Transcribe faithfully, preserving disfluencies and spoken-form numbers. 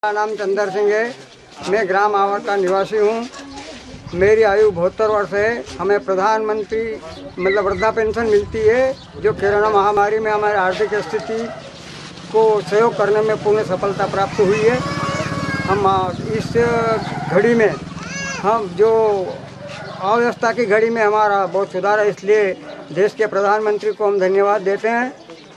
मेरा नाम चंदर सिंह है। मैं ग्राम आवर का निवासी हूँ। मेरी आयु बहत्तर वर्ष है। हमें प्रधानमंत्री मतलब वृद्धा पेंशन मिलती है, जो कोरोना महामारी में हमारी आर्थिक स्थिति को सहयोग करने में पूर्ण सफलता प्राप्त हुई है। हम इस घड़ी में हम जो अव्यवस्था की घड़ी में हमारा बहुत सुधार है, इसलिए देश के प्रधानमंत्री को हम धन्यवाद देते हैं।